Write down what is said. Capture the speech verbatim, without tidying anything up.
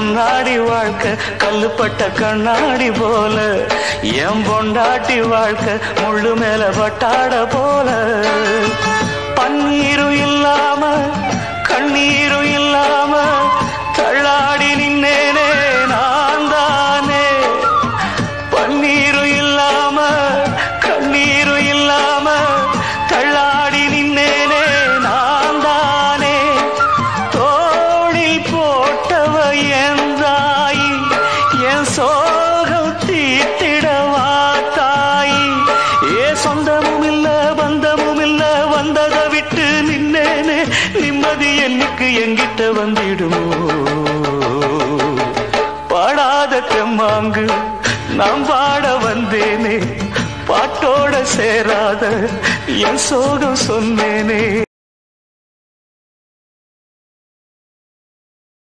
முன்னாடி வாழ்க்கை கல்லுப்பட்ட கண்ணாடி போல, என் பொண்டாட்டி வாழ்க்கை முள்ளு மேல பட்டாட போல. பன்னீரும் இல்லாம கண்ணீரும் இல்லாம தள்ளாடி நின்னேனே நான் தானே. பன்னீரும் இல்லாம கண்ணீரும் இல்லாம தள்ளாடி நின்னேனே நான் தானே. தோளில் போட்டவ என் தாயி, என் சோகம் தீட்டிடவா தாயி. ஏ சொந்தமும் இல்ல பந்தமும் இல்ல, வந்ததை விட்டு நின்னேனே, நிம்மதி என்னைக்கு எங்கிட்ட வந்திடுமோ. பாடாத தெம்மாங்கு நாம் பாட வந்தேனே, பாட்டோட சேராத என் சோகம் சொன்னேனே.